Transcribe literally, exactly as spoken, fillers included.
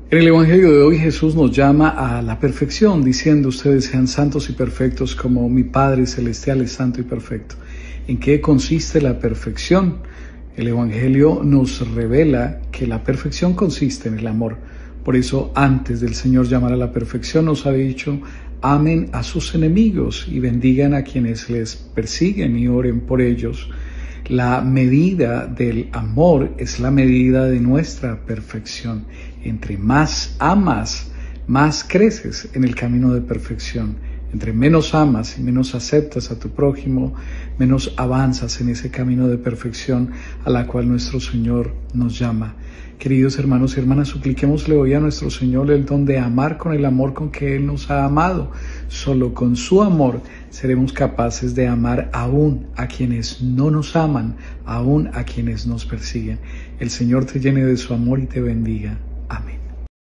En el Evangelio de hoy Jesús nos llama a la perfección, diciendo: ustedes sean santos y perfectos como mi Padre Celestial es santo y perfecto. ¿En qué consiste la perfección? El Evangelio nos revela que la perfección consiste en el amor. Por eso, antes del Señor llamar a la perfección, nos ha dicho: amen a sus enemigos y bendigan a quienes les persiguen y oren por ellos. La medida del amor es la medida de nuestra perfección. Entre más amas, más creces en el camino de perfección. Entre menos amas y menos aceptas a tu prójimo, menos avanzas en ese camino de perfección a la cual nuestro Señor nos llama. Queridos hermanos y hermanas, supliquémosle hoy a nuestro Señor el don de amar con el amor con que Él nos ha amado. Solo con su amor seremos capaces de amar aún a quienes no nos aman, aún a quienes nos persiguen. El Señor te llene de su amor y te bendiga.